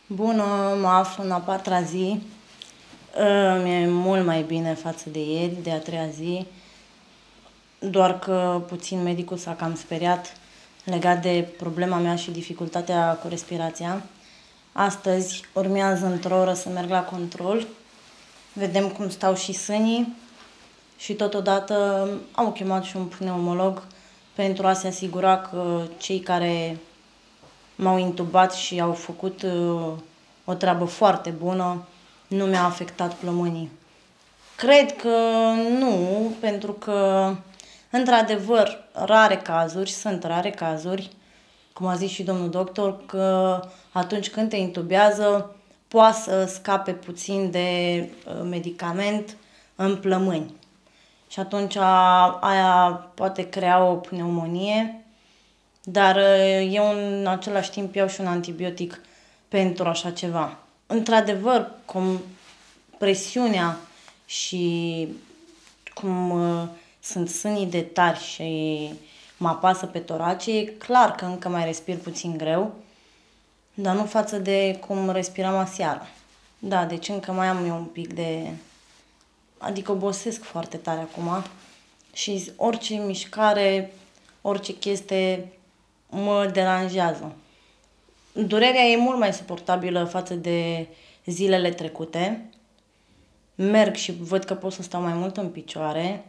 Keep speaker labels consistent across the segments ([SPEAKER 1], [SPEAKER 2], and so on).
[SPEAKER 1] Bună, mă aflu în a patra zi. Mi-e mult mai bine față de ieri, de a treia zi, doar că puțin medicul s-a cam speriat legat de problema mea și dificultatea cu respirația. Astăzi urmează într-o oră să merg la control, vedem cum stau și sânii și totodată am chemat și un pneumolog pentru a se asigura că cei care m-au intubat și au făcut o treabă foarte bună nu mi-a afectat plămânii. Cred că nu, pentru că, într-adevăr, sunt rare cazuri, cum a zis și domnul doctor, că atunci când te intubează, poate să scape puțin de medicament în plămâni. Și atunci aia poate crea o pneumonie, dar eu în același timp iau și un antibiotic pentru așa ceva. Într-adevăr, presiunea și cum sunt sânii de tari și mă apasă pe torace, e clar că încă mai respir puțin greu, dar nu față de cum respiram aseară. Da, deci încă mai am eu un pic de... Adică obosesc foarte tare acum și orice mișcare, orice chestie mă deranjează. Durerea e mult mai suportabilă față de zilele trecute. Merg și văd că pot să stau mai mult în picioare.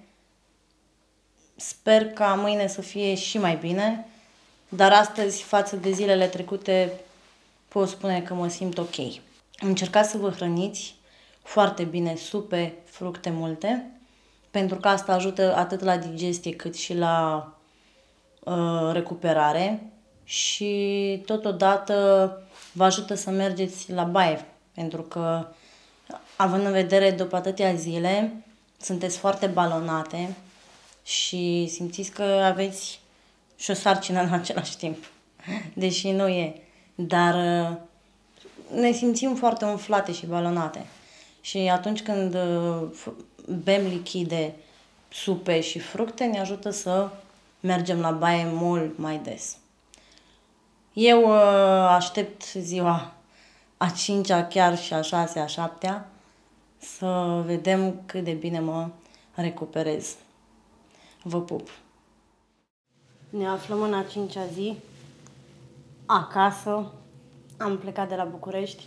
[SPEAKER 1] Sper ca mâine să fie și mai bine, dar astăzi, față de zilele trecute, pot spune că mă simt ok. Încercați să vă hrăniți foarte bine, supe, fructe multe, pentru că asta ajută atât la digestie cât și la recuperare și totodată vă ajută să mergeți la baie, pentru că, având în vedere după atâtea zile, sunteți foarte balonate și simțiți că aveți și o sarcină în același timp, deși nu e, dar ne simțim foarte umflate și balonate. Și atunci când bem lichide, supe și fructe, ne ajută să mergem la baie mult mai des. Eu aștept ziua a 5-a, chiar și a 6-a, a 7-a, să vedem cât de bine mă recuperez. Vă pup! Ne aflăm în a 5-a zi, acasă, am plecat de la București.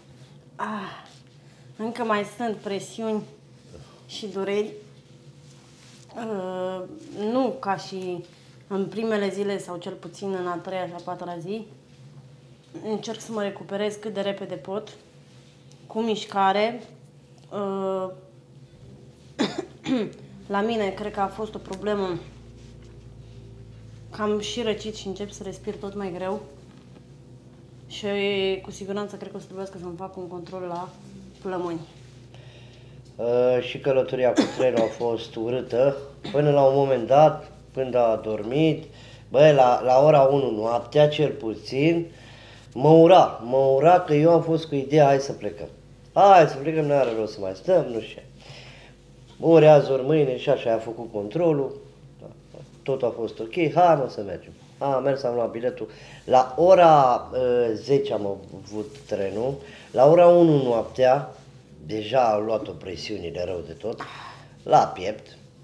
[SPEAKER 1] Încă mai sunt presiuni și dureri, nu ca și în primele zile sau cel puțin în a treia și a patra zi. Încerc să mă recuperez cât de repede pot, cu mișcare. La mine cred că a fost o problemă că am și răcit și încep să respir tot mai greu și cu siguranță cred că o să trebuiască să-mi fac un control la plămâni.
[SPEAKER 2] Și călătoria cu trenul a fost urâtă, până la un moment dat, când a dormit, la ora 1 noaptea, cel puțin, mă ura că eu am fost cu ideea, hai să plecăm, nu are rost să mai stăm, nu știu. Ori azi, ori mâine și așa, a făcut controlul, tot a fost ok, hai mă să mergem. Am mers, am luat biletul, la ora 10 am avut trenul, la ora 1 noaptea, deja a luat o presiune de rău de tot, la piept,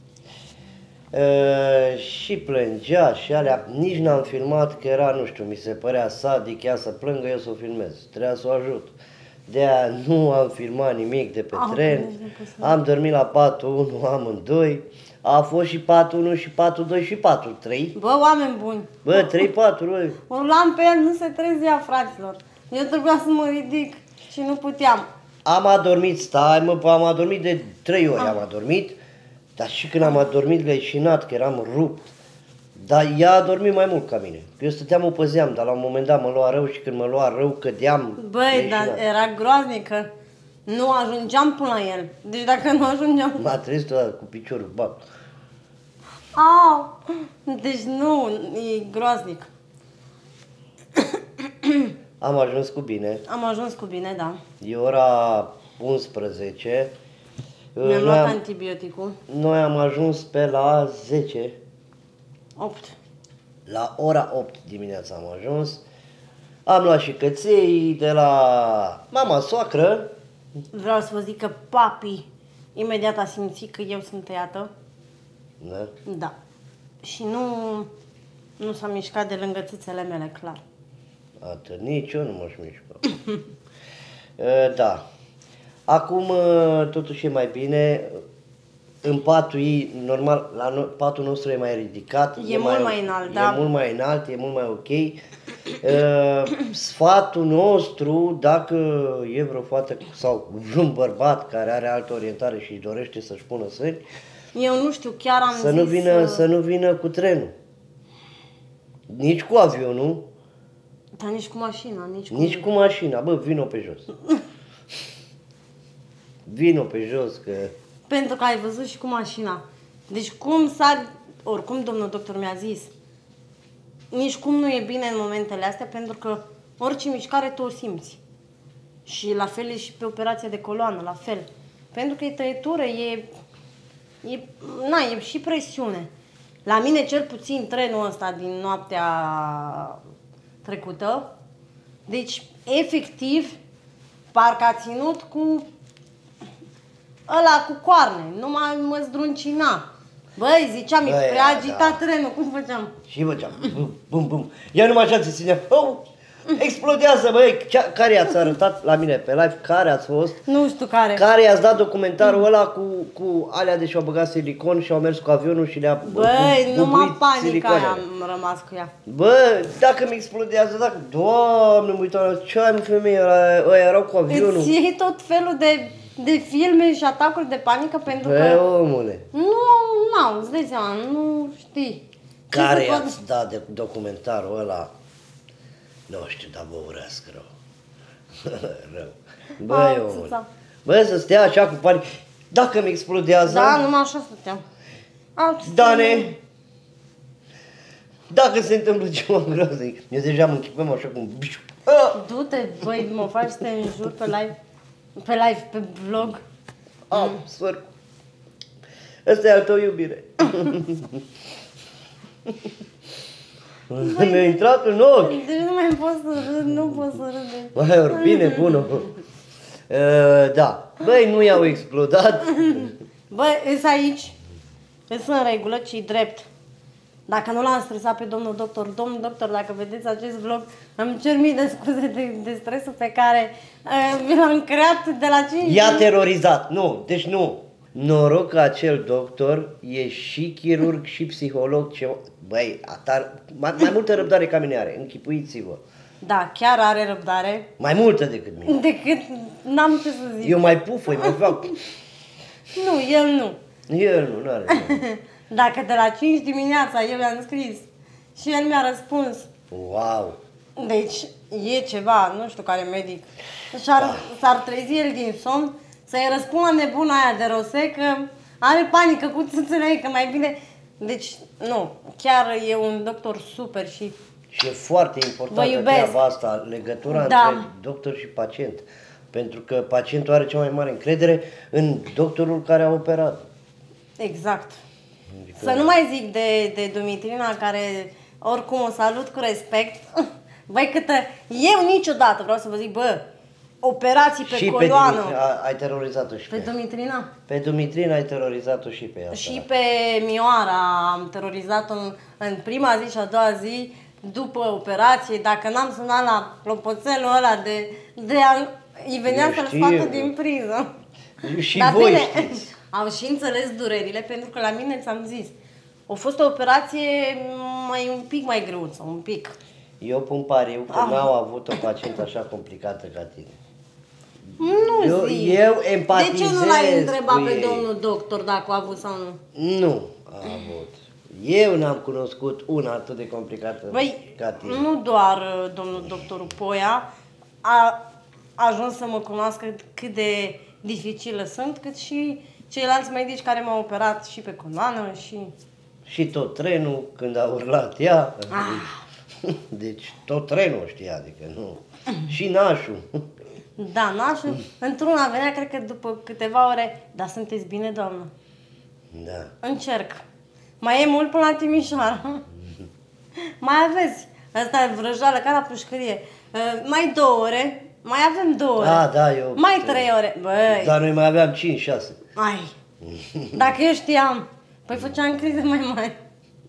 [SPEAKER 2] și plângea și alea, nici n-am filmat că era, nu știu, mi se părea sadic ea să plângă, eu să o filmez, trebuia să o ajut. De-aia nu am filmat nimic de pe tren, am dormit la patul 1 amândoi, a fost și patul 1 și patul 2 și patul 3.
[SPEAKER 1] Bă, oameni buni!
[SPEAKER 2] Bă, 3 paturi, băi!
[SPEAKER 1] Urlam pe el, nu se trezea, fraților. Eu trebuia să mă ridic și nu puteam.
[SPEAKER 2] Am adormit de 3 ori, am adormit, dar și când am adormit leșinat, că eram rupt, dar ea a dormit mai mult ca mine. Eu stăteam, o păzeam, dar la un moment dat mă lua rău și când mă lua rău cădeam.
[SPEAKER 1] Băi, dar era groaznică. Nu ajungeam până la el. Deci dacă nu ajungeam...
[SPEAKER 2] M-a trezit cu piciorul, bă.
[SPEAKER 1] Au! Deci nu, e groaznic.
[SPEAKER 2] Am ajuns cu bine.
[SPEAKER 1] Am ajuns cu bine, da.
[SPEAKER 2] E ora 11.
[SPEAKER 1] Mi-am luat antibioticul.
[SPEAKER 2] Noi am ajuns pe la 10.
[SPEAKER 1] 8.
[SPEAKER 2] La ora 8 dimineața am ajuns. Am luat și căței de la mama soacră.
[SPEAKER 1] Vreau să vă zic că papi imediat a simțit că eu sunt tăiată.
[SPEAKER 2] Da?
[SPEAKER 1] Da. Și nu s-a mișcat de lângă țâțele mele, clar.
[SPEAKER 2] Atât, nici eu nu m-aș mișca. Da. Acum totuși e mai bine. În patul ei, normal, patul nostru e mai ridicat.
[SPEAKER 1] E mult mai înalt, da.
[SPEAKER 2] E mult mai înalt, e mult mai ok. Sfatul nostru, dacă e vreo fată sau vreun bărbat care are altă orientare și dorește să-și pună sâni,
[SPEAKER 1] Eu nu știu, chiar am
[SPEAKER 2] să nu vină cu trenul. Nici cu avionul,
[SPEAKER 1] dar nici cu mașina,
[SPEAKER 2] nici cu mașina. Bă, vino pe jos. Vino pe jos, că...
[SPEAKER 1] Pentru că ai văzut și cu mașina. Deci cum sari, oricum domnul doctor mi-a zis, nici cum nu e bine în momentele astea, pentru că orice mișcare tu o simți. Și la fel e și pe operația de coloană, la fel. Pentru că e tăietură, e și presiune. La mine cel puțin trenul ăsta din noaptea trecută, deci efectiv parcă a ținut cu ăla cu coarne, nu mai mă zdruncina. Băi, ziceam, e prea agitat trenul, cum făceam?
[SPEAKER 2] Și făceam, bum, bum, bum. Ea numai așa ți ținea, explodează, băi, care i-ați arătat la mine pe live, care ați fost?
[SPEAKER 1] Nu știu care.
[SPEAKER 2] Care i-ați dat documentarul ăla cu alea de și-au băgat silicon și au mers cu avionul și le-a
[SPEAKER 1] Băi, numai panica aia am rămas cu ea.
[SPEAKER 2] Bă, dacă mi explodează, dacă, Doamne, mă uitam, ce ai mă femeie, ăia erau cu avionul.
[SPEAKER 1] Îți iei tot felul de filme și atacuri de panică pentru
[SPEAKER 2] Bă,
[SPEAKER 1] că...
[SPEAKER 2] omule.
[SPEAKER 1] Nu, îți dai seama, nu știi.
[SPEAKER 2] Care i-ați dat de documentarul ăla? Nu știu, dar vă urăsc rău. Rău. Băi, omule. Bă, să stea așa cu panică. Dacă mi explodează...
[SPEAKER 1] Da, numai așa stăteam.
[SPEAKER 2] Dane, dacă se întâmplă ceva groaznic, eu deja mă închipăm așa cum...
[SPEAKER 1] Du-te, băi, mă faci să te înjur pe live, pe vlog.
[SPEAKER 2] Sfăr. Ăsta e al tău, iubire. Mi-a intrat în ochi.
[SPEAKER 1] Deci nu mai pot să râd, nu pot să râd.
[SPEAKER 2] Mai ori bine, bună. Da. Băi, nu i-au explodat.
[SPEAKER 1] Băi, îs aici. Îs în regulă, ci drept. Dacă nu l-am stresat pe domnul doctor, dacă vedeți acest vlog, îmi cer mii de scuze de stresul pe care vi l-am creat de la 5
[SPEAKER 2] I-a terorizat. Nu, deci nu. Noroc că acel doctor e și chirurg și psiholog. Băi, mai multă răbdare ca mine are, închipuiți-vă.
[SPEAKER 1] Da, chiar are răbdare.
[SPEAKER 2] Mai multă decât mine.
[SPEAKER 1] Decât, n-am ce să zic.
[SPEAKER 2] Eu mai pufă, mai fac.
[SPEAKER 1] Nu, el nu.
[SPEAKER 2] El nu are.
[SPEAKER 1] Dacă de la 5 dimineața eu i-am scris și el mi-a răspuns.
[SPEAKER 2] Wow.
[SPEAKER 1] Deci e ceva, nu știu care medic. S-ar trezi el din somn să-i răspund la nebuna aia de Rose că are panică cu țâțele ei, că mai bine... Deci, nu, chiar e un doctor super și...
[SPEAKER 2] Și e foarte importantă treaba asta, legătura între doctor și pacient. Pentru că pacientul are cea mai mare încredere în doctorul care a operat.
[SPEAKER 1] Exact. Adică... Să nu mai zic de Dumitrina, care oricum o salut cu respect. Băi, câtă... Eu niciodată vreau să vă zic, bă, operații pe
[SPEAKER 2] și
[SPEAKER 1] coloană.
[SPEAKER 2] Și ai terorizat-o și
[SPEAKER 1] pe Dumitrina?
[SPEAKER 2] Pe Dumitrina ai terorizat-o și pe ea.
[SPEAKER 1] Și pe Mioara am terorizat-o în prima zi și a doua zi după operație. Dacă n-am sunat la clopoțelul ăla îi venea să-l scoată din priză.
[SPEAKER 2] Și dar voi bine, știți.
[SPEAKER 1] Au și înțeles durerile, pentru că la mine ți-am zis, a fost o operație un pic mai greuță, un pic.
[SPEAKER 2] Eu pun pariu că n-au avut o pacientă așa complicată ca tine.
[SPEAKER 1] Nu zic.
[SPEAKER 2] Eu empatizez.
[SPEAKER 1] De ce nu l-ai întrebat pe domnul doctor dacă a avut sau nu?
[SPEAKER 2] Nu a avut. Eu n-am cunoscut una atât de complicată ca tine.
[SPEAKER 1] Nu doar domnul doctorul Poia a ajuns să mă cunoască cât de dificilă sunt, cât și ceilalți medici care m-au operat și pe coloană și...
[SPEAKER 2] Și tot trenul, când a urlat ea. Deci tot trenul știa, adică nu. Și nașul.
[SPEAKER 1] Da, nașul. Într-una venea, cred că după câteva ore, dar sunteți bine, doamnă?
[SPEAKER 2] Da.
[SPEAKER 1] Încerc. Mai e mult până la Timișoara. Mai aveți. Asta e vrăjeală, ca la pușcărie. Mai 2 ore, mai avem 2 ore.
[SPEAKER 2] Da, eu...
[SPEAKER 1] Mai 3 ore. Băi,
[SPEAKER 2] Dar noi mai aveam 5-6.
[SPEAKER 1] ai, dacă eu știam, păi făceam crize mai mari.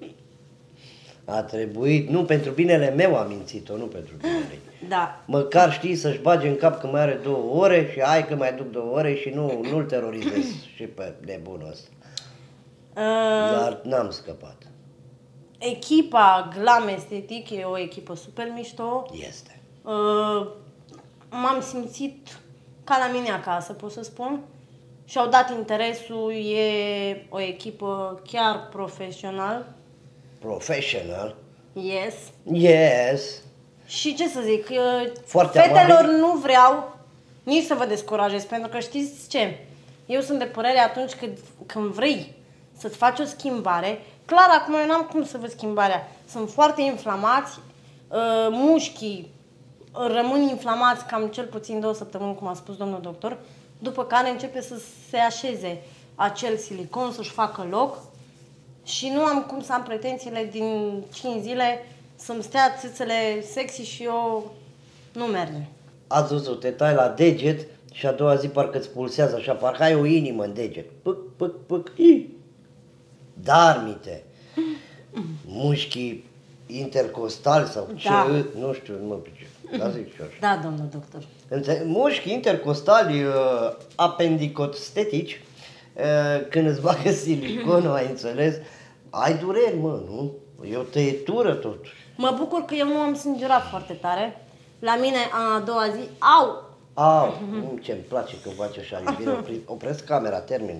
[SPEAKER 2] A trebuit, nu pentru binele meu am mințit-o, nu pentru binele ei.
[SPEAKER 1] Da.
[SPEAKER 2] Măcar știi să-și bage în cap că mai are 2 ore și hai că mai duc 2 ore și nu-l terorizez și pe nebunul ăsta. Dar n-am scăpat.
[SPEAKER 1] Echipa Glam Estetic e o echipă super mișto.
[SPEAKER 2] Este.
[SPEAKER 1] M-am simțit ca la mine acasă, pot să spun. Și-au dat interesul, e o echipă chiar profesional.
[SPEAKER 2] Professional.
[SPEAKER 1] Yes.
[SPEAKER 2] Yes.
[SPEAKER 1] Și ce să zic,
[SPEAKER 2] Foarte
[SPEAKER 1] fetelor
[SPEAKER 2] amabil.
[SPEAKER 1] nu vreau nici să vă descurajez, pentru că știți ce? Eu sunt de părere atunci când vrei să-ți faci o schimbare, clar acum eu n-am cum să văd schimbarea. Sunt foarte inflamați, mușchii rămân inflamați cam cel puțin 2 săptămâni, cum a spus domnul doctor, după care începe să se așeze acel silicon, să-și facă loc și nu am cum să am pretențiile din 5 zile să-mi stea țâțele sexy și eu nu merge.
[SPEAKER 2] Ați văzut, te tai la deget și a doua zi parcă îți pulsează așa, parcă ai o inimă în deget. Pâc, pâc, pâc, Darmite. Mușchii intercostali sau ce,
[SPEAKER 1] Da.
[SPEAKER 2] nu știu, nu mă pricep. Dar zic și eu așa.
[SPEAKER 1] Da, domnul doctor.
[SPEAKER 2] Mușchii intercostali apendicostetici, când îți bagă siliconul, ai înțeles, ai dureri, mă, nu? E o tăietură totuși.
[SPEAKER 1] Mă bucur că eu nu am sângerat foarte tare. La mine a doua zi, au!
[SPEAKER 2] Ce-mi place că faci așa, iubire, opresc camera, termină.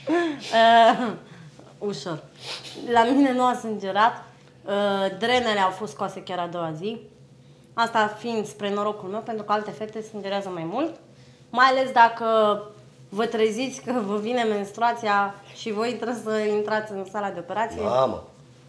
[SPEAKER 1] Ușor. La mine nu a sângerat. Drenele au fost scoase chiar a doua zi. Asta fiind spre norocul meu, pentru că alte fete sângerează mai mult. Mai ales dacă vă treziți că vă vine menstruația și voi trebuie să intrați în sala de operație.
[SPEAKER 2] Mamă!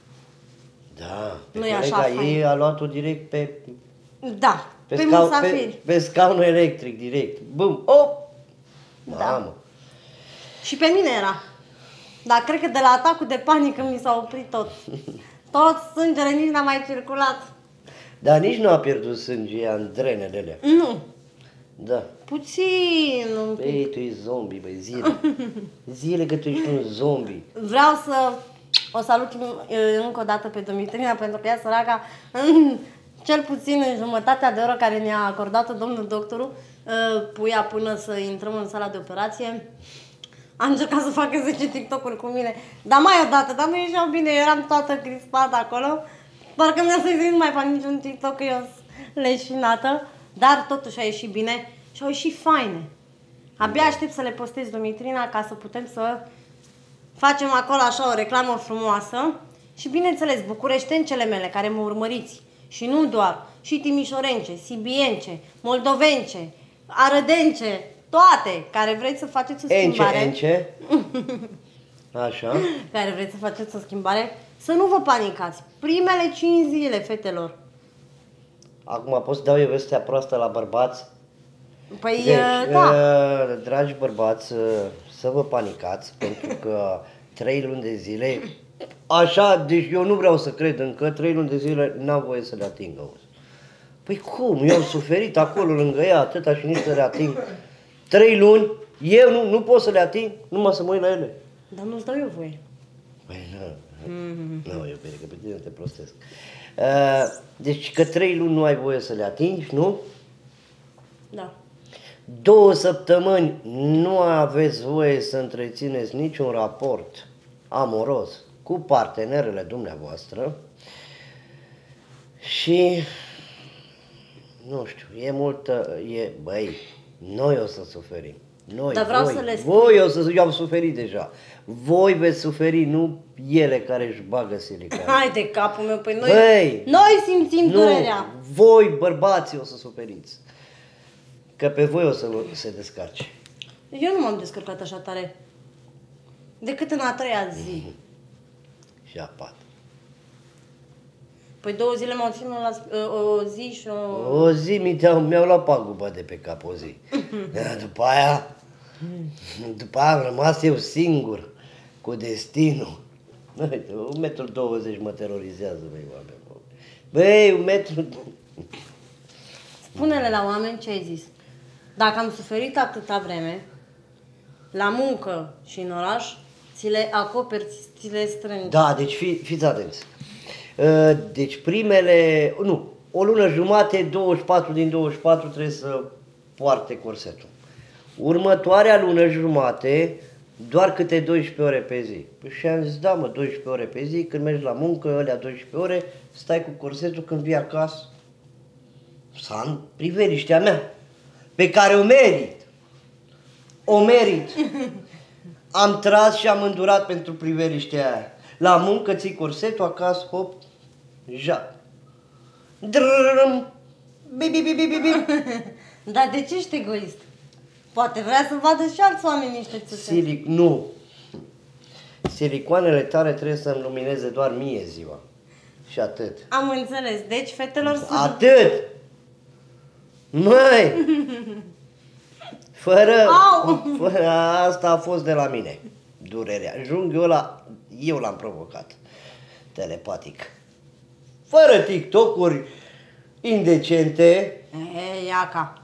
[SPEAKER 2] Da, pe
[SPEAKER 1] Nu e așa
[SPEAKER 2] colega ei
[SPEAKER 1] fain.
[SPEAKER 2] a luat-o direct pe
[SPEAKER 1] Da, pe musafiri.
[SPEAKER 2] pe scaunul electric, direct. Bum, op!
[SPEAKER 1] Da.
[SPEAKER 2] Mamă!
[SPEAKER 1] Și pe mine era. Dar cred că de la atacul de panică mi s-a oprit tot. Tot sângele nici n-a mai circulat.
[SPEAKER 2] Dar nici nu a pierdut sânge ea în drenele alea.
[SPEAKER 1] Nu.
[SPEAKER 2] Da.
[SPEAKER 1] Puțin, un pic.
[SPEAKER 2] Băi, tu ești zombie, băi, zile. Zile că tu ești un zombie.
[SPEAKER 1] Vreau să o salut încă o dată pe Domitrina, pentru că ea săraca, cel puțin în jumătatea de oră care ne-a acordat-o domnul doctorul, puia până să intrăm în sala de operație, a încercat să facă 10 TikTok-uri cu mine, dar mai odată, dar nu ieșeau bine, eu eram toată crispată acolo, parcă mi-a să nu mai fac niciun TikTok, că eu sunt leșinată, dar totuși a ieșit bine și au ieșit faine. Abia aștept să le postez, Domitrina, ca să putem să facem acolo așa o reclamă frumoasă și, bineînțeles, bucureștencele mele care mă urmăriți și nu doar, și timișorence, sibience, moldovence, arădence, toate care vreți să faceți o schimbare,
[SPEAKER 2] Ence. Așa.
[SPEAKER 1] care vreți să faceți o schimbare, să nu vă panicați. Primele 5 zile, fetelor.
[SPEAKER 2] Acum pot să dau eu vestea proastă la bărbați?
[SPEAKER 1] Păi,
[SPEAKER 2] Deci,
[SPEAKER 1] da.
[SPEAKER 2] dragi bărbați, să vă panicați, pentru că 3 luni de zile, așa, deci eu nu vreau să cred încă, 3 luni de zile n-am voie să le atingă. Păi cum? Eu am suferit acolo lângă ea atâta și nici să le ating. 3 luni, eu nu pot să le ating, numai să mă uit la ele.
[SPEAKER 1] Dar nu-ți dau eu voie.
[SPEAKER 2] Păi nu, iubire, că pe tine te prostesc. Deci că 3 luni nu ai voie să le atingi, nu?
[SPEAKER 1] Da.
[SPEAKER 2] 2 săptămâni nu aveți voie să întrețineți niciun raport amoros cu partenerele dumneavoastră și nu știu, e multă, băi, noi o să suferim. Noi,
[SPEAKER 1] Dar vreau
[SPEAKER 2] voi,
[SPEAKER 1] să le spun.
[SPEAKER 2] voi eu am suferit deja. Voi veți suferi, nu ele care își bagă silicon.
[SPEAKER 1] Hai de capul meu, păi
[SPEAKER 2] Băi,
[SPEAKER 1] noi simțim durerea.
[SPEAKER 2] voi, bărbații, o să suferiți. Că pe voi o să se descarce.
[SPEAKER 1] Eu nu m-am descărcat așa tare. Decât în a 3-a zi.
[SPEAKER 2] Și apat.
[SPEAKER 1] Păi 2 zile m-au ținut la o zi și o...
[SPEAKER 2] O zi mi-au luat paguba de pe cap o zi. Iar după aia am rămas eu singur cu destinul. Uite, 1,20 m mă terorizează, băi, oameni. Băi, 1 metru...
[SPEAKER 1] Spune-le la oameni ce ai zis. Dacă am suferit atâta vreme, la muncă și în oraș, ți le acoperi, ți le strângi.
[SPEAKER 2] Da, deci fiți atenți. Deci o lună jumate, 24 din 24 trebuie să poarte corsetul. Următoarea lună jumate, doar câte 12 ore pe zi. Și am zis, da mă, 12 ore pe zi, când mergi la muncă, alea 12 ore, stai cu corsetul, când vii acasă, să am priveliștea mea, pe care o merit. O merit. Am tras și am îndurat pentru priveliștea aia. La muncă ții corsetul, acasă, hop, ja. Drrrrm, bi.
[SPEAKER 1] Dar de ce ești egoist? Poate vrea să vadă și alți oameni niște țâțe.
[SPEAKER 2] Nu. Silicoanele tale trebuie să-mi lumineze doar mie ziua. Și atât.
[SPEAKER 1] Am înțeles. Deci, fetelor sunt...
[SPEAKER 2] Atât! Măi! Fără asta a fost de la mine. Durerea. Junghiul ăla, eu l-am provocat. Telepatic. Fără TikTok-uri indecente.
[SPEAKER 1] Iaca.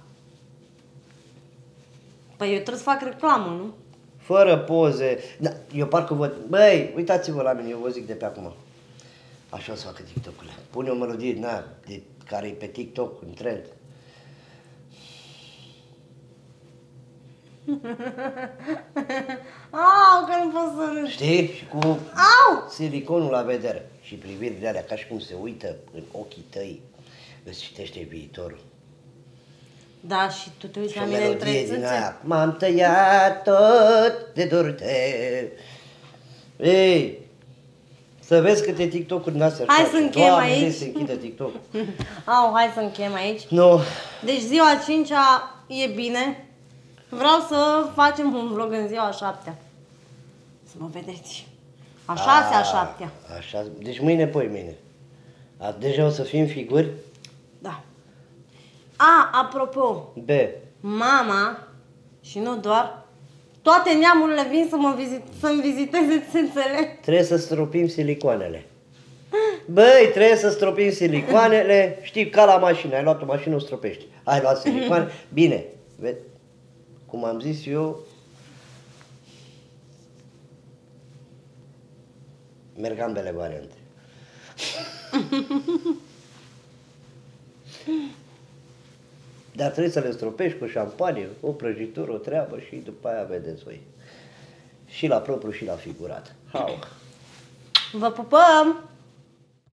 [SPEAKER 1] Păi eu trebuie să fac reclamă, nu?
[SPEAKER 2] Fără poze. Da, eu parcă văd. Băi, uitați-vă la mine, eu vă zic de pe acum. Așa o să facă TikTok-urile. Pune o melodie de care e pe TikTok, în trend.
[SPEAKER 1] Au, că nu pot să râd.
[SPEAKER 2] Știi? Și cu
[SPEAKER 1] Au!
[SPEAKER 2] siliconul la vedere. Și privirile alea, ca și cum se uită în ochii tăi, îți citește viitorul.
[SPEAKER 1] Da, și tu te uiți
[SPEAKER 2] Și
[SPEAKER 1] la
[SPEAKER 2] o
[SPEAKER 1] mine între
[SPEAKER 2] melodie din
[SPEAKER 1] țâțe?
[SPEAKER 2] aia. M-am tăiat tot de dorte. Ei, să vezi câte TikTok-uri din astea.
[SPEAKER 1] Hai să încheiem aici.
[SPEAKER 2] Doamne, se închide TikTok.
[SPEAKER 1] Au, hai să încheiem aici.
[SPEAKER 2] Nu.
[SPEAKER 1] Deci ziua 5-a e bine. Vreau să facem un vlog în ziua 7-a. Să mă vedeți. A 6-a, a 7-a.
[SPEAKER 2] Așa, deci mâine, poi mâine. Deja o să fim figuri?
[SPEAKER 1] Da. A, apropo,
[SPEAKER 2] B.
[SPEAKER 1] mama, și nu doar, toate neamurile vin să-mi viziteze țâțele.
[SPEAKER 2] Trebuie să stropim silicoanele. Băi, trebuie să stropim silicoanele. Știi, ca la mașină. Ai luat o mașină, o stropești. Ai luat silicoane. Bine. Cum am zis eu, merg ambele variante. Dar trebuie să le stropești cu șampanie, o prăjitură, o treabă și după aia vedeți voi. Și la propriu și la figurat. Hau!
[SPEAKER 1] Vă pupăm!